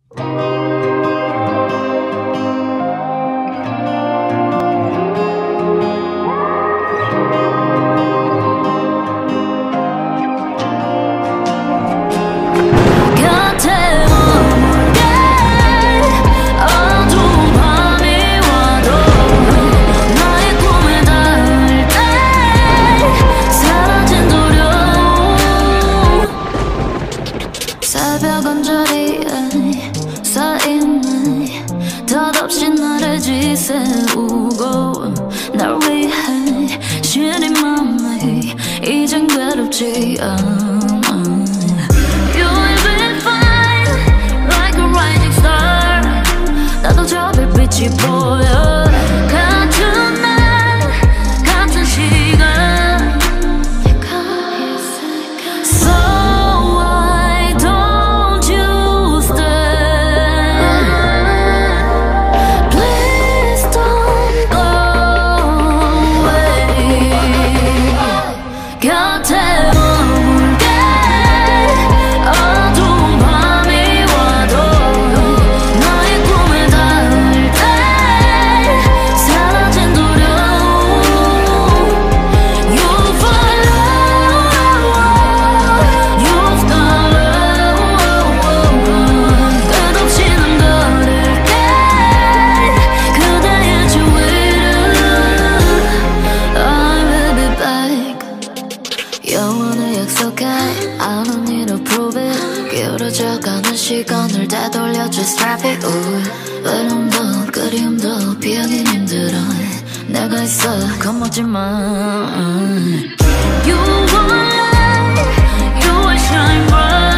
새벽 언저리에 쌓이는 덧없이 나를 지새우고 날 위해 시린 맘이 이젠 괴롭지 않아. You will be fine like a rising star. 나도 저 별빛이 보여. 같은 날 같은 시간. 곁에 머물게. 어두운 밤이 와도 너의 꿈에 닿을 때 사라진 두려움. You follow, you follow. 끝없이 난 걸을게 그대의 주위를. I will be back. 영원을 약속해 I don't need to prove it. 기울어져가는 시간을 되돌려 just stop it. 외로움도 그리움도 피하긴 힘들어. 내가 있어 겁먹지 마. You will light, you will shine bright.